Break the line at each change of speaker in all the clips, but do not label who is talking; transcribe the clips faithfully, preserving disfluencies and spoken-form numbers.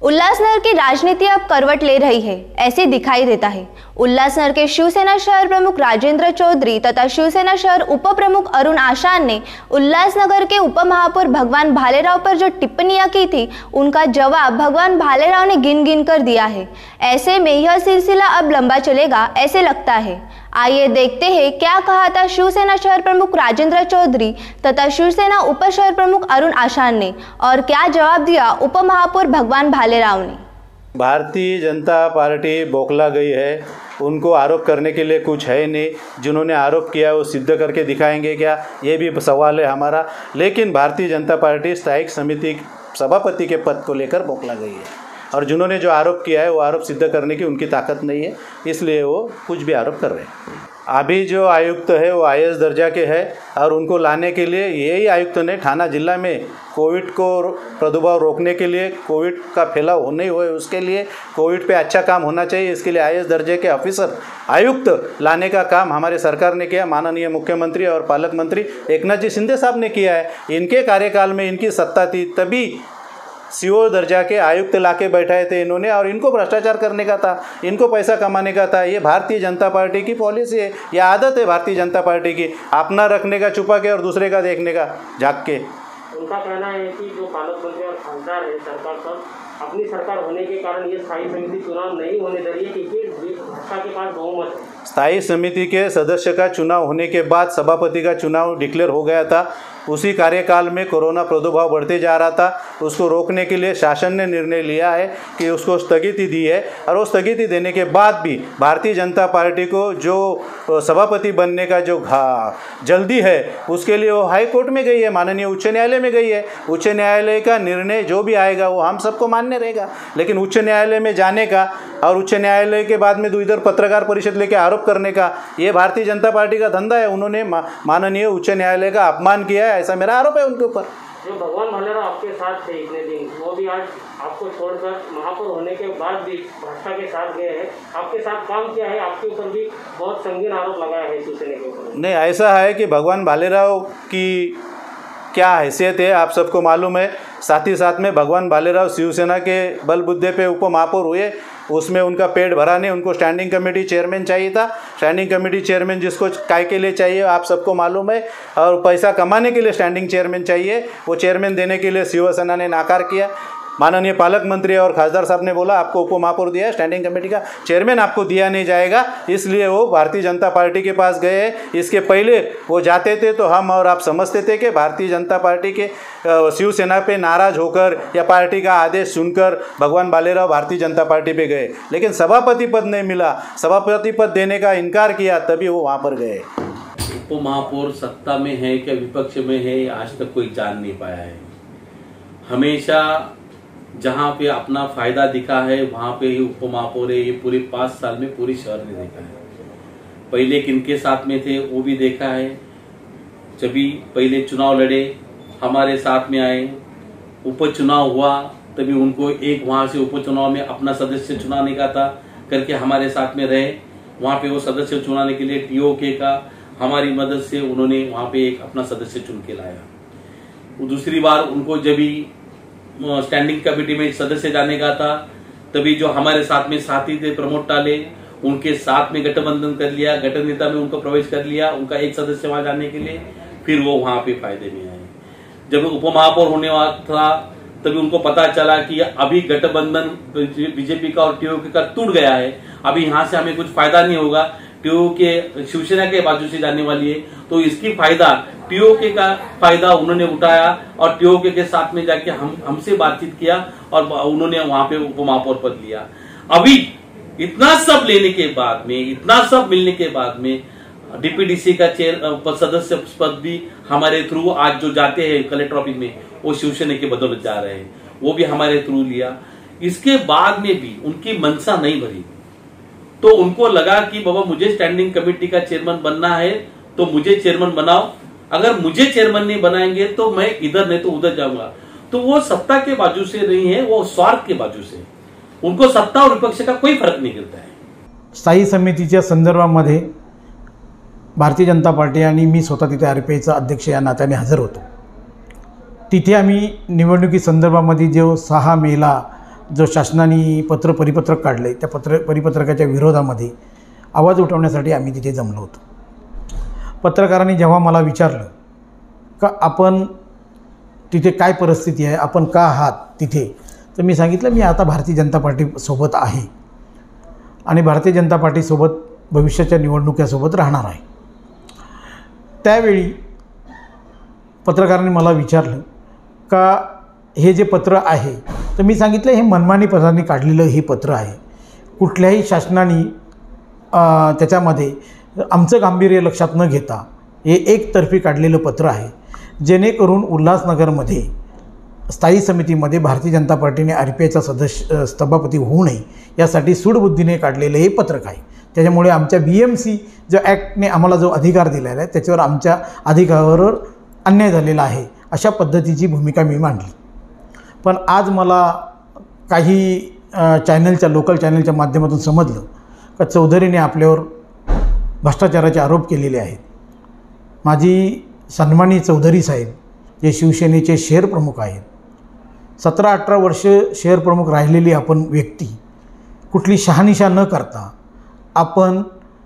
उल्लासनगर की राजनीति अब करवट ले रही है, ऐसे दिखाई देता है। उल्लासनगर के शिवसेना शहर प्रमुख राजेंद्र चौधरी तथा शिवसेना शहर उप प्रमुख अरुण आशान ने उल्लासनगर के उप महापौर भगवान भालेराव पर जो टिप्पणियां की थी, उनका जवाब भगवान भालेराव ने गिन गिन कर दिया है। ऐसे में यह सिलसिला अब लंबा चलेगा ऐसे लगता है। आइए देखते हैं क्या कहा था शिवसेना शहर प्रमुख राजेंद्र चौधरी तथा शिवसेना उप शहर प्रमुख अरुण आशान ने, और क्या जवाब दिया उप महापौर भगवान भालेराव ने।
भारतीय जनता पार्टी बौखला गई है, उनको आरोप करने के लिए कुछ है नहीं। जिन्होंने आरोप किया वो सिद्ध करके दिखाएंगे क्या, ये भी सवाल है हमारा। लेकिन भारतीय जनता पार्टी स्थायी समिति सभापति के पद को लेकर बौखला गई है, और जिन्होंने जो आरोप किया है वो आरोप सिद्ध करने की उनकी ताकत नहीं है, इसलिए वो कुछ भी आरोप कर रहे हैं। अभी जो आयुक्त है वो आई ए एस दर्जा के हैं, और उनको लाने के लिए यही आयुक्त ने थाना जिला में कोविड को प्रादुर्भाव रोकने के लिए, कोविड का फैलाव नहीं हुए उसके लिए, कोविड पे अच्छा काम होना चाहिए, इसके लिए आई ए एस दर्जे के ऑफिसर आयुक्त लाने का काम हमारे सरकार ने किया। माननीय मुख्यमंत्री और पालक मंत्री एकनाथ जी शिंदे साहब ने किया है। इनके कार्यकाल में इनकी सत्ता थी, तभी सी ओ दर्जा के आयुक्त लाके बैठाए थे इन्होंने, और इनको भ्रष्टाचार करने का था, इनको पैसा कमाने का था। ये भारतीय जनता पार्टी की पॉलिसी है, ये आदत है भारतीय जनता पार्टी की, अपना रखने का छुपा के और दूसरे का देखने का झाँक के।
उनका कहना है कि जो पालक मंत्री और खासदार है सरकार सब, अपनी सरकार होने के कारण ये स्थायी समिति चुनाव नहीं होने दे रही है क्योंकि भाजपा के पास बहुमत है।
स्थायी समिति के सदस्य का चुनाव होने के बाद सभापति का चुनाव डिक्लेयर हो गया था। उसी कार्यकाल में कोरोना प्रादुर्भाव बढ़ते जा रहा था, उसको रोकने के लिए शासन ने निर्णय लिया है कि उसको स्थगिति दी है, और वो स्थगिति देने के बाद भी भारतीय जनता पार्टी को जो सभापति बनने का जो जल्दी है उसके लिए वो हाई कोर्ट में गई है, माननीय उच्च न्यायालय में गई है। उच्च न्यायालय का निर्णय जो भी आएगा वो हम सबको मान्य रहेगा, लेकिन उच्च न्यायालय में जाने का और उच्च न्यायालय के बाद में इधर पत्रकार परिषद लेके आरोप करने का, ये भारतीय जनता पार्टी का धंधा है। उन्होंने माननीय उच्च न्यायालय का अपमान किया है, ऐसा मेरा आरोप है उनके ऊपर।
जो भगवान भालेराव आपके साथ थे इतने दिन, वो भी आज आपको छोड़कर महापौर होने के बाद भी भाजपा के साथ गए हैं, आपके साथ काम किया है, आपके ऊपर भी बहुत संगीन आरोप लगाया है शिवसेना के ऊपर। नहीं,
ऐसा है कि भगवान भालेराव की क्या हैसियत है आप सबको मालूम है। साथ ही साथ में भगवान भालेराव शिवसेना के बलबुद्धे पे उप महापौर हुए, उसमें उनका पेट भरा नहीं, उनको स्टैंडिंग कमेटी चेयरमैन चाहिए था। स्टैंडिंग कमेटी चेयरमैन जिसको काय के लिए चाहिए आप सबको मालूम है, और पैसा कमाने के लिए स्टैंडिंग चेयरमैन चाहिए, वो चेयरमैन देने के लिए शिवसेना ने नाकार किया। माननीय पालक मंत्री और खासदार साहब ने बोला आपको उप महापौर दिया है, स्टैंडिंग कमेटी का चेयरमैन आपको दिया नहीं जाएगा, इसलिए वो भारतीय जनता पार्टी के पास गए हैं। इसके पहले वो जाते थे तो हम और आप समझते थे कि भारतीय जनता पार्टी के शिवसेना पे नाराज होकर या पार्टी का आदेश सुनकर भगवान भालेराव भारतीय जनता पार्टी पे गए, लेकिन सभापति पद नहीं मिला, सभापति पद देने का इनकार किया, तभी वो वहाँ पर गए।
उप महापौर सत्ता में है क्या विपक्ष में है, आज तक कोई जान नहीं पाया है। हमेशा जहाँ पे अपना फायदा दिखा है वहाँ पे ही उप महापौर है। ये पूरे पाँच साल में पूरी शहर ने देखा है। पहले किनके साथ में थे वो भी देखा है। जब भी पहले चुनाव लड़े हमारे साथ में आए, उपचुनाव हुआ तभी उनको एक वहाँ से उपचुनाव में अपना सदस्य चुनाने का था करके हमारे साथ में रहे। वहाँ पे वो सदस्य चुनाने के लिए टी ओ के का हमारी मदद से उन्होंने वहाँ पे एक अपना सदस्य चुन के लाया। दूसरी बार उनको जब भी स्टैंडिंग कमेटी में सदस्य जाने का था, तभी जो हमारे साथ में साथी थे प्रमोद टाले, उनके साथ में गठबंधन कर लिया, गठन नेता में उनको प्रवेश कर लिया, उनका एक सदस्य वहां जाने के लिए, फिर वो वहां पे फायदे में आए। जब उप महापौर होने वाला था तभी उनको पता चला कि अभी गठबंधन बीजेपी का और टीओके का टूट गया है, अभी यहाँ से हमें कुछ फायदा नहीं होगा, टीओके शिवसेना के बाजू से जाने वाली है, तो इसकी फायदा टीओके का फायदा उन्होंने उठाया और टीओके के साथ में जाके हम हमसे बातचीत किया और उन्होंने वहां पे उप महापौर पद लिया। अभी इतना सब लेने के बाद में, इतना सब मिलने के बाद में डीपीडीसी का चेयर सदस्य पद भी हमारे थ्रू आज जो जाते हैं कलेक्टर ऑफिस में वो शिवसेना के बदौलत जा रहे हैं, वो भी हमारे थ्रू लिया। इसके बाद में भी उनकी मनसा नहीं भरी, तो उनको लगा कि बाबा मुझे स्टैंडिंग कमेटी का चेयरमैन बनना है तो मुझे चेयरमैन बनाओ, अगर मुझे चेयरमैन नहीं बनाएंगे तो मैं इधर नहीं तो उधर जाऊंगा। तो वो सत्ता के बाजू से नहीं है, वो स्वार्थ के बाजू से, उनको सत्ता और विपक्ष का कोई फरक नहीं करता है।
स्थायी समितीच्या संदर्भामध्ये भारतीय जनता पार्टी आणि मी स्वतः तिथे आर पी आयचा अध्यक्ष या नात्याने हजर होतो। तिथे आम्ही निवडणुकी संदर्भामध्ये जो सहा मेला जो शासनाने पत्र परिपत्रक काढलं आहे त्या पत्र परिपत्रकाच्या विरोधामध्ये आवाज उठवण्यासाठी आम्ही तिथे जमलो होतो. पत्रकारांनी जेव्हा मला विचारलं का आपण तिथे काय परिस्थिती आहे, आपण का आहात तिथे, तर मी सांगितलं मी आता भारतीय जनता पार्टीसोबत आहे आणि भारतीय जनता पार्टीसोबत भविष्याच्या निवडणुकीसोबत राहणार आहे. त्यावेळी पत्रकारांनी मला विचारलं का हे जे पत्र आहे, तर मी सांगितलं हे मनमानी पदांनी काढलेलं हे पत्र आहे. कुठल्याही शासनाने त्याच्यामध्ये आमचं गांभीर्य लक्षात न घेता हे एकतर्फी काढलेलं पत्र आहे, जेणेकरून उल्हासनगरमध्ये स्थायी समितीमध्ये भारतीय जनता पार्टीने आर पी आयचा सदस्य सभापती होऊ नये यासाठी सूडबुद्धीने काढलेलं हे पत्रक आहे. त्याच्यामुळे आमच्या बी एम सी जो ॲक्टने आम्हाला जो अधिकार दिलेला आहे त्याच्यावर आमच्या अधिकारावर अन्याय झालेला आहे अशा पद्धतीची भूमिका मी मांडली. पण आज मला काही चॅनलच्या लोकल चॅनलच्या माध्यमातून समजलं का चौधरीने आपल्यावर भ्रष्टाचाराचे आरोप केलेले आहेत. माझी सन्माननीय चौधरी साहेब जे शिवसेनेचे शहर प्रमुख आहेत, सतरा अठरा वर्ष शहर प्रमुख राहिलेली आपण व्यक्ती कुठली शहानिशा न करता आपण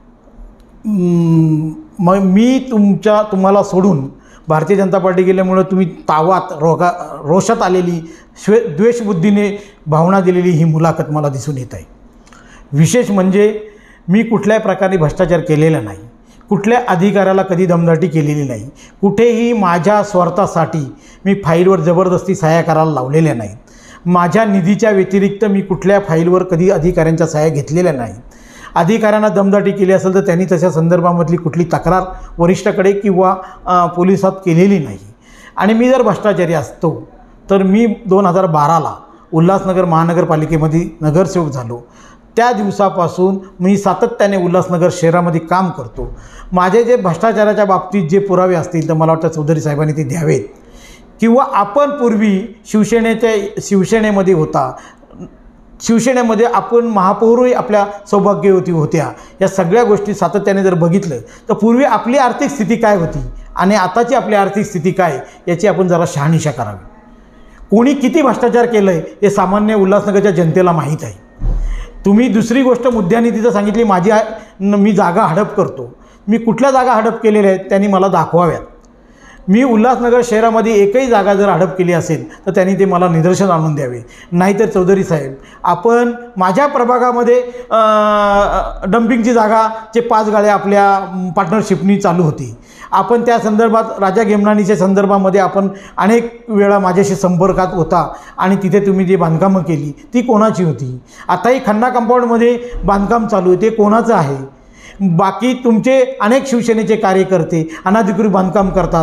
मग मी तुमच्या तुम्हाला सोडून भारतीय जनता पार्टी गेल्यामुळे तुम्ही तावात रोगा रोषात आलेली श्वे द्वेषबुद्धीने भावना दिलेली ही मुलाखत मला दिसून येत आहे. विशेष म्हणजे मी कुठल्याही प्रकारे भ्रष्टाचार केलेला नाही, कुठल्या अधिकाऱ्याला कधी दमदाटी केलेली नाही, कुठेही माझ्या स्वार्थासाठी मी फाईलवर जबरदस्ती सह्या करायला लावलेल्या नाहीत. माझ्या निधीच्या व्यतिरिक्त मी कुठल्या फाईलवर कधी अधिकाऱ्यांच्या सह्या घेतलेल्या नाहीत. अधिकाऱ्यांना दमदाटी केली असेल तर त्यांनी तशा संदर्भामधली कुठली तक्रार वरिष्ठाकडे किंवा पोलिसात केलेली नाही. आणि मी जर भ्रष्टाचारी असतो तर मी दोन हजार बाराला उल्हासनगर महानगरपालिकेमध्ये नगरसेवक झालो. त्या दिवसापासून मी सातत्याने उल्हासनगर शहरामध्ये काम करतो. माझे जे भ्रष्टाचाराच्या बाबतीत जे पुरावे असतील तर मला वाटतं चौधरी साहेबांनी ते द्यावेत. किंवा आपण पूर्वी शिवसेनेच्या शिवसेनेमध्ये होता, शिवसेनेमध्ये आपण महापौरही आपल्या सौभाग्यवती होत्या, या सगळ्या गोष्टी सातत्याने जर बघितलं तर पूर्वी आपली आर्थिक स्थिती काय होती आणि आताची आपली आर्थिक स्थिती काय याची आपण जरा शहानिशा करावी. कोणी किती भ्रष्टाचार केलं आहे हे सामान्य उल्हासनगरच्या जनतेला माहीत आहे. तुम्ही दुसरी गोष्ट मुद्द्याने तिथं सांगितली माझी मी जागा हडप करतो. मी कुठल्या जागा हडप केलेल्या आहेत त्यांनी मला दाखवाव्यात. मी उल्हासनगर शहरामध्ये एकही जागा जर हडप केली असेल तर त्यांनी ते मला निदर्शन आणून द्यावे. नाहीतर चौधरी साहेब आपण माझ्या प्रभागामध्ये डम्पिंगची जागाचे पाच गाड्या आपल्या पार्टनरशिपनी चालू होती. आपण त्या संदर्भात राजा गेमनानीच्या संदर्भामध्ये आपण अनेक वेळा माझ्याशी संपर्कात होता आणि तिथे तुम्ही जी बांधकामं केली ती कोणाची होती. आताही खन्ना कंपाऊंडमध्ये बांधकाम चालू आहे ते कोणाचं आहे. बाकी तुमचे अनेक शिवसेनेचे कार्यकर्ते अनधिकृत बांधकाम करतात.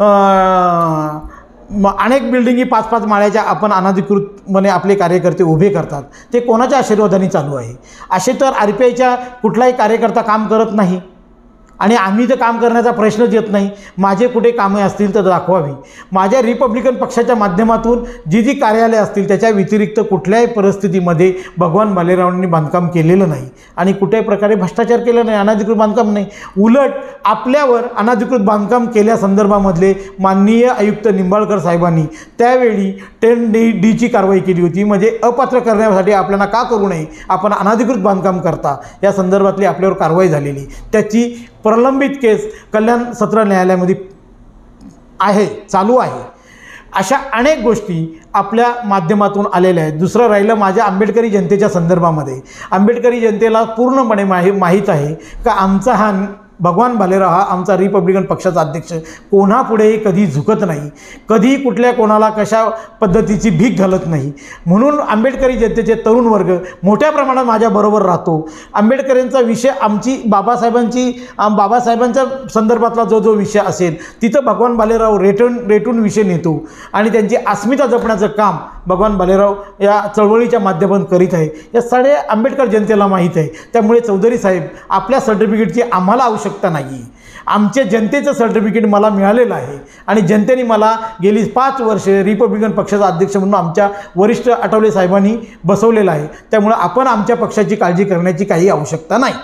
अनेक बिल्डिंगी पाच पाच माळ्याच्या आपण अनधिकृतपणे आपले कार्यकर्ते उभे करतात. ते कोणाच्या आशीर्वादाने चालू आहे. असे तर आर पी आयच्या कुठलाही कार्यकर्ता काम करत नाही आणि आम्ही तर काम करण्याचा प्रश्नच येत नाही. माझे कुठे कामे असतील तर दाखवावी. माझ्या रिपब्लिकन पक्षाच्या माध्यमातून जी जी कार्यालय असतील त्याच्या व्यतिरिक्त कुठल्याही परिस्थितीमध्ये भगवान भालेरावांनी बांधकाम केलेलं नाही आणि कुठल्याही प्रकारे भ्रष्टाचार केला नाही, अनधिकृत बांधकाम नाही. उलट आपल्यावर अनधिकृत बांधकाम केल्यासंदर्भामधले माननीय आयुक्त निंबाळकर साहेबांनी त्यावेळी टेन डी डीची कारवाई केली होती. म्हणजे अपात्र करण्यासाठी आपल्याला का करू नये, आपण अनधिकृत बांधकाम करता या संदर्भातली आपल्यावर कारवाई झालेली. त्याची प्रलंबित केस कल्याण सत्र न्यायालयामध्ये आहे, चालू आहे. अशा अनेक गोष्टी आपल्या माध्यमातून आलेल्या आहेत. दुसरं राहिलं माझ्या आंबेडकरी जनतेच्या संदर्भामध्ये. आंबेडकरी जनतेला पूर्णपणे माही माहीत आहे का आमचा हा भगवान भालेराव हा आमचा रिपब्लिकन पक्षाचा अध्यक्ष कोणापुढेही कधी झुकत नाही, कधी कुठल्या कोणाला कशा पद्धतीची भीक घालत नाही. म्हणून आंबेडकरी जनतेचे तरुण वर्ग मोठ्या प्रमाणात माझ्याबरोबर राहतो. आंबेडकरांचा विषय आमची बाबासाहेबांची बाबासाहेबांच्या संदर्भातला जो जो विषय असेल तिथं भगवान भालेराव रेटून रेटून विषय नेतो आणि त्यांची अस्मिता जपण्याचं काम भगवान भालेराव या चळवळीच्या माध्यमातून करीत आहे. या सगळ्या आंबेडकर जनतेला माहीत आहे. त्यामुळे चौधरी साहेब आपल्या सर्टिफिकेटची आम्हाला आवश्यकता नाही. आमच्या जनतेचं सर्टिफिकेट मला मिळालेलं आहे आणि जनतेने मला गेली पाच वर्ष रिपब्लिकन पक्षाचा अध्यक्ष म्हणून आमच्या वरिष्ठ आठवले साहेबांनी बसवलेलं आहे. त्यामुळे आपण आमच्या पक्षाची काळजी करण्याची काही आवश्यकता नाही.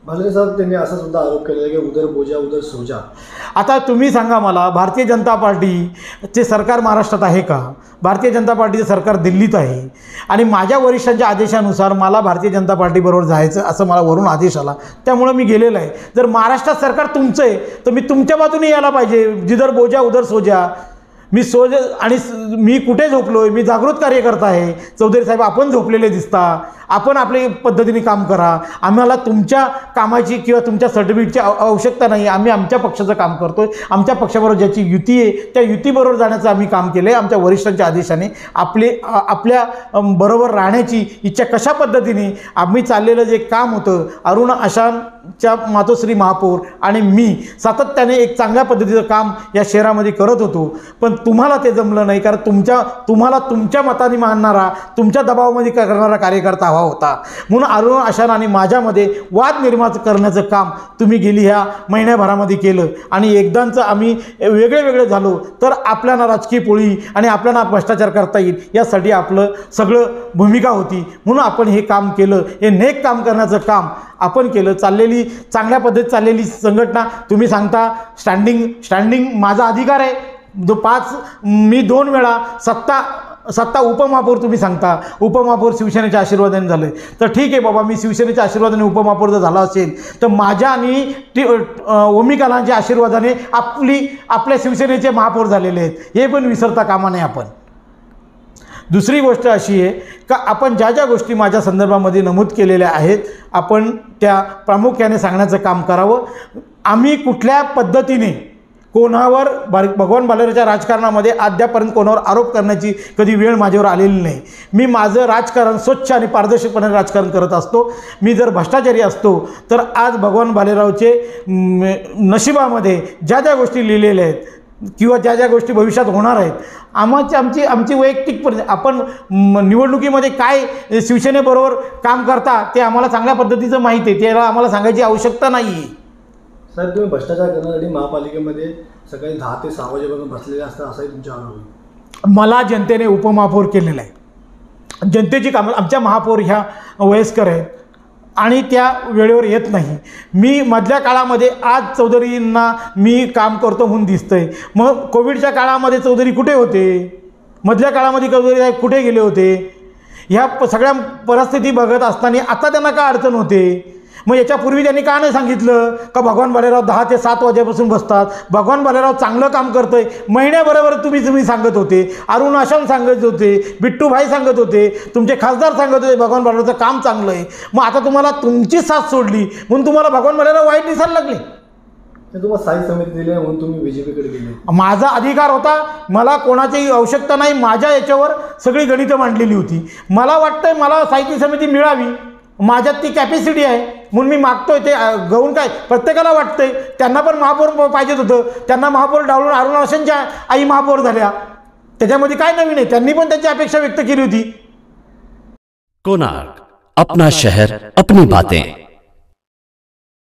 भालेराव साहेब त्यांनी असा सुद्धा आरोप केलेला की उदर बोजा उदर सोजा.
आता तुम्ही सांगा मला, भारतीय जनता पार्टीचे सरकार महाराष्ट्रात आहे का? भारतीय जनता पार्टीचं सरकार दिल्लीत आहे आणि माझ्या वरिष्ठांच्या आदेशानुसार मला भारतीय जनता पार्टीबरोबर जायचं असं मला वरून आदेश आला, त्यामुळं मी गेलेलो आहे. जर महाराष्ट्रात सरकार तुमचं आहे तर मी तुमच्या बाजूने यायला पाहिजे. जिधर बोजा उधर सोजा. मी सोज आणि मी कुठे झोपलो आहे? मी जागृत कार्यकर्ता आहे. चौधरी साहेब आपण झोपलेले दिसता. आपण आपल्या पद्धतीने काम करा. आम्हाला तुमच्या कामाची किंवा तुमच्या सर्टिफिकेटची आवश्यकता नाही. आम्ही आमच्या पक्षाचं काम करतो आहे. आमच्या पक्षाबरोबर ज्याची युती आहे त्या युतीबरोबर जाण्याचं आम्ही काम केलं आहे. आमच्या वरिष्ठांच्या आदेशाने आपले आपल्या बरोबर राहण्याची इच्छा कशा पद्धतीने आम्ही चाललेलं जे काम होतं, अरुण आशांच्या मातोश्री महापौर आणि मी सातत्याने एक चांगल्या पद्धतीचं काम या शहरामध्ये करत होतो. पण तुम्हाला ते जमलं नाही, कारण तुमच्या तुम्हाला तुमच्या मताने मानणारा, तुमच्या दबावामध्ये करणारा कार्यकर्ता हवा होता. म्हणून अरुण आशान आणि माझ्यामध्ये वाद निर्माण करण्याचं काम तुम्ही गेली ह्या महिन्याभरामध्ये केलं आणि एकदांचं आम्ही वेगळे वेगळे झालो तर आपल्याला राजकीय पोळी आणि आपल्याला भ्रष्टाचार करता येईल यासाठी आपलं सगळं भूमिका होती. म्हणून आपण हे काम केलं. हे नेक काम करण्याचं काम आपण केलं. चाललेली चांगल्या पद्धतीत चाललेली संघटना तुम्ही सांगता स्टँडिंग स्टँडिंग माझा अधिकार आहे. दो पाच मी दोन वेळा सत्ता सत्ता उपमहापौर तुम्ही सांगता उपमहापौर शिवसेनेच्या आशीर्वादाने झालं आहे. तर ठीक आहे बाबा, मी शिवसेनेच्या आशीर्वादाने उपमहापौर जर झाला असेल तर माझ्या आणि टी ओमी कलांच्या आशीर्वादाने आपली आपल्या शिवसेनेचे महापौर झालेले आहेत, हे पण विसरता कामा नये आपण. दुसरी गोष्ट अशी आहे का आपण ज्या ज्या गोष्टी माझ्या संदर्भामध्ये नमूद केलेल्या आहेत आपण त्या प्रामुख्याने सांगण्याचं काम करावं. आम्ही कुठल्या पद्धतीने कोणावर भगवान भालेरावच्या राजकारणामध्ये अद्यापर्यंत कोणावर आरोप करण्याची कधी वेळ माझ्यावर आलेली नाही. मी माझं राजकारण स्वच्छ आणि पारदर्शकपणे राजकारण करत असतो. मी जर भ्रष्टाचारी असतो तर आज भगवान भालेरावचे नशिबामध्ये ज्या ज्या गोष्टी लिहिलेल्या आहेत किंवा ज्या ज्या गोष्टी भविष्यात होणार आहेत, आमची आमची आमची वैयक्तिक परिस्थिती, आपण निवडणुकीमध्ये काय शिवसेनेबरोबर काम करता ते आम्हाला चांगल्या पद्धतीचं माहिती आहे, त्याला आम्हाला सांगायची आवश्यकता नाही आहे.
साहेब, तुम्ही भ्रष्टाचार करण्यासाठी महापालिकेमध्ये सकाळी दहा ते सहा वाजेपर्यंत बसलेले असतात असाही तुमच्या आरोप.
मला जनतेने उपमहापौर केलेलं आहे. जनतेची कामं आमच्या महापौर ह्या वयस्कर आहेत आणि त्या वेळेवर येत नाही. मी मधल्या काळामध्ये आज चौधरींना मी काम करतो म्हणून दिसतंय. मग कोविडच्या काळामध्ये चौधरी कुठे होते? मधल्या काळामध्ये चौधरी साहेब कुठे गेले होते? ह्या सगळ्या परिस्थिती बघत असताना आता त्यांना काय अडचण होते? मग याच्यापूर्वी त्यांनी का नाही सांगितलं का भगवान भालेराव दहा ते सात वाजेपासून बसतात, भगवान भालेराव चांगलं काम करतंय? महिन्याबरोबर तुम्ही तुम्ही सांगत होते, अरुण आशान सांगत होते, बिट्टूभाई सांगत होते, तुमचे खासदार सांगत होते भगवान भालेरावचं काम चांगलं आहे. मग आता तुम्हाला तुमची साथ सोडली म्हणून तुम्हाला भगवान भालेराव वाईट दिसायला लागले.
तुम्हाला स्थायी समिती दिली म्हणून तुम्ही बीजेपीकडे गेले.
माझा अधिकार होता, मला कोणाची आवश्यकता नाही. माझ्या याच्यावर सगळी गणितं मांडलेली होती. मला वाटतंय मला स्थायी समिती मिळावी, माझ्यात ती कॅपॅसिटी आहे म्हणून मी मागतोय. ते गहून काय प्रत्येकाला वाटतंय. त्यांना पण महापौर पाहिजेत होतं, त्यांना महापौर डावलून अरुण आशांच्या आई महापौर झाल्या, त्याच्यामध्ये काय नवीन आहे? त्यांनी पण त्यांची अपेक्षा व्यक्त केली होती.
कोणार्क, अपना शहर अपनी बातें.